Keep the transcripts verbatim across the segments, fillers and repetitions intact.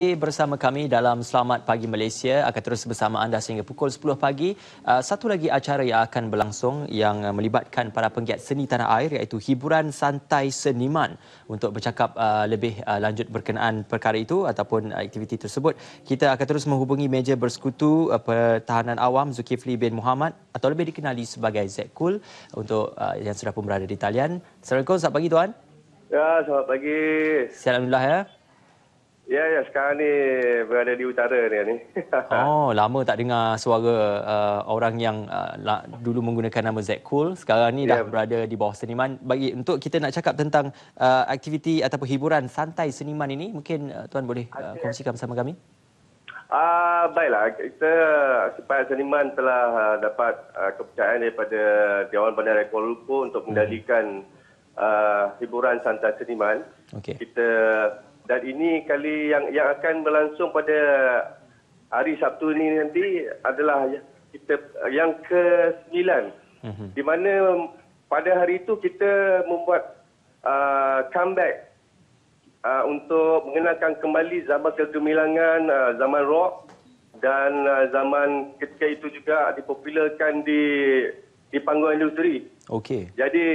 Bersama kami dalam Selamat Pagi Malaysia akan terus bersama anda sehingga pukul sepuluh pagi. Uh, satu lagi acara yang akan berlangsung yang uh, melibatkan para penggiat seni tanah air iaitu hiburan santai seniman. Untuk bercakap uh, lebih uh, lanjut berkenaan perkara itu ataupun uh, aktiviti tersebut, kita akan terus menghubungi meja bersekutu uh, Pertahanan Awam Zulkifli bin Mohamed atau lebih dikenali sebagai Zekul untuk uh, yang sudah pun berada di talian. Assalamualaikum, selamat pagi tuan. Ya, selamat pagi. Sihat alhamdulillah ya. Ya, ya, sekarang ni berada di utara ni. ni. Oh, lama tak dengar suara uh, orang yang uh, dulu menggunakan nama Zekul. Sekarang ni dah Ya. berada di bawah seniman. Bagi untuk kita nak cakap tentang uh, aktiviti ataupun hiburan santai seniman ini, mungkin uh, tuan boleh uh, kongsikan bersama kami? Ah, baiklah, kita supaya seniman telah uh, dapat uh, kepercayaan daripada Dewan Bandaraya Kuala Lumpur untuk menjadikan uh, hiburan santai seniman. Okey. Kita dan ini kali yang yang akan berlangsung pada hari Sabtu ini nanti adalah kita yang ke sembilan. Mm-hmm. Di mana pada hari itu kita membuat uh, comeback uh, untuk mengenalkan kembali zaman kegemilangan uh, zaman rock dan uh, zaman ketika itu juga dipopularkan di di panggung industri. Okey. Jadi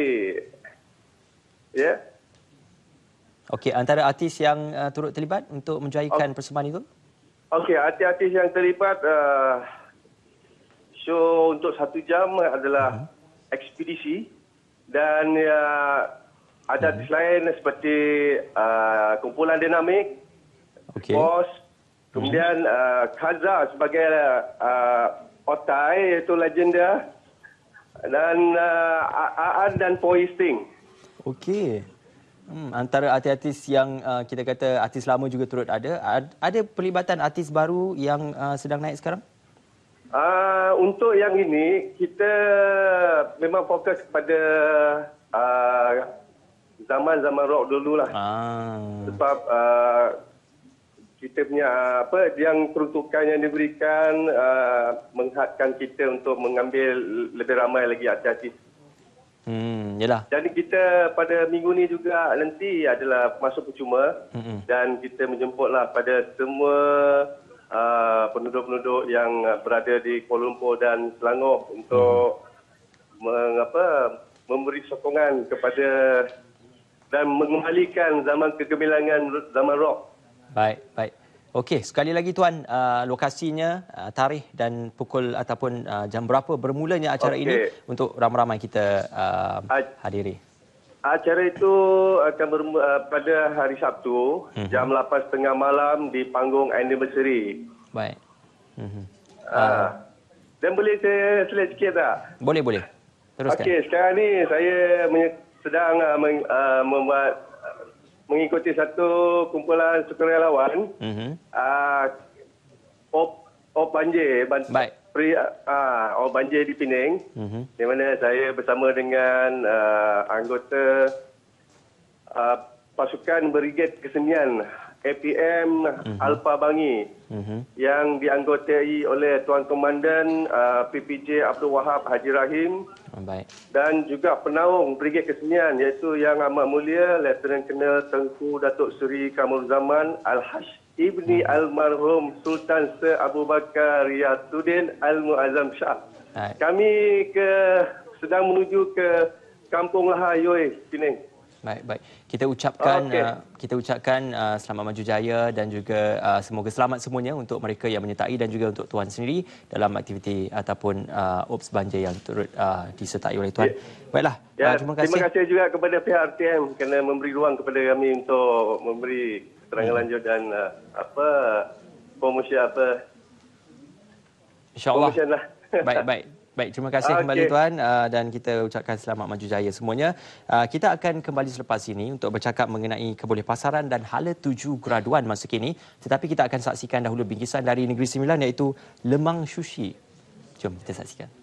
ya yeah. Okey, antara artis yang uh, turut terlibat untuk menjayakan okay. persembahan itu? Okey, artis-artis yang terlibat uh, show untuk satu jam adalah uh-huh. Ekspedisi dan uh, ada artis uh-huh. lain seperti uh, Kumpulan Dinamik, okay. Boss, kemudian uh, Kaza sebagai uh, Otai iaitu legenda dan uh, Aan dan Poisting. Okey. Hmm, antara artis-artis yang uh, kita kata artis lama juga turut ada. Ada pelibatan artis baru yang uh, sedang naik sekarang? Uh, untuk yang ini, kita memang fokus kepada uh, zaman-zaman rock dululah. Ah. Sebab uh, kita punya apa yang peruntukan yang diberikan uh, menghadkan kita untuk mengambil lebih ramai lagi artis-artis. Hmm, yalah. Jadi kita pada minggu ni juga nanti adalah masuk percuma mm-hmm. dan kita menjemputlah pada semua uh, penduduk-penduduk yang berada di Kuala Lumpur dan Selangor untuk mm-hmm. mengapa memberi sokongan kepada dan mengembalikan zaman kegemilangan zaman rock. Baik, baik. Okey, sekali lagi tuan, uh, lokasinya, uh, tarikh dan pukul ataupun uh, jam berapa bermulanya acara okay. ini untuk ramai-ramai kita uh, hadiri. Acara itu akan bermula uh, pada hari Sabtu mm-hmm. jam lapan tiga puluh malam di panggung Anniversary. Baik. Mm-hmm. Uh, uh, dan boleh saya select sikit tak? Boleh, boleh. Teruskan. Okey, sekarang ni saya sedang uh, meng, uh, membuat mengikuti satu kumpulan sukarelawan mm-hmm. uh, Op, Op Banjir Ban- Baik. Pri, uh, Op Banjir di Pening mm-hmm. di mana saya bersama dengan uh, anggota uh, pasukan Brigade Kesenian A P M mm-hmm. Alpa Bangi mm-hmm. yang dianggotai oleh Tuan Komandan uh, P P J Abdul Wahab Haji Rahim. Oh, baik. Dan juga penaung Brigade Kesenian iaitu Yang Amat Mulia Lieutenant Colonel Tengku Datuk Seri Kamruzaman Al-Haj Ibni hmm. Almarhum Sultan Sir Abu Bakar Riyatuddin Al-Muazzam Shah. Hai. Kami ke sedang menuju ke Kampung Lahayoi, Pening. Baik, baik. Kita ucapkan okay. uh, kita ucapkan uh, selamat maju jaya dan juga uh, semoga selamat semuanya untuk mereka yang menyertai dan juga untuk tuan sendiri dalam aktiviti ataupun uh, Ops Banjir yang turut uh, disertai oleh tuan. Yeah. Baiklah. Ya, uh, terima kasih. Terima kasih juga kepada pihak R T M kerana memberi ruang kepada kami untuk memberi keterangan hmm. lanjut dan uh, apa promosi apa. InsyaAllah. Lah. Baik, baik. Baik, terima kasih okay. kembali tuan uh, dan kita ucapkan selamat maju jaya semuanya. Uh, kita akan kembali selepas ini untuk bercakap mengenai kebolehpasaran dan hala tuju graduan masa kini. Tetapi kita akan saksikan dahulu bingkisan dari Negeri Sembilan iaitu Lemang Sushi. Jom kita saksikan.